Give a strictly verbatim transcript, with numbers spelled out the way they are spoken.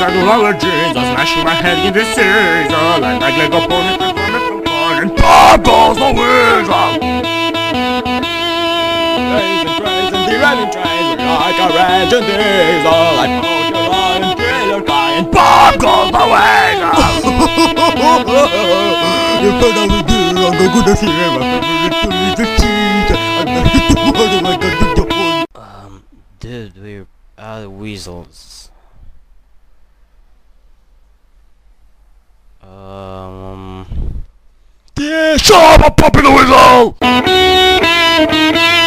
ideologies, I smash my head in the seas, I like my Lego opponent and wonderful corn, and pop goes the weasel! Praise and praise and the running trains, we're like a raging diesel, I poke your eye and kill your guy, and pop goes the weasel! You put on the deal, I'm going to see my favorite is the cheese, I'm going to do what am I going to do? Um, dude, we're out of weasels. Um... Yeah, shut up, I'm popping the whistle!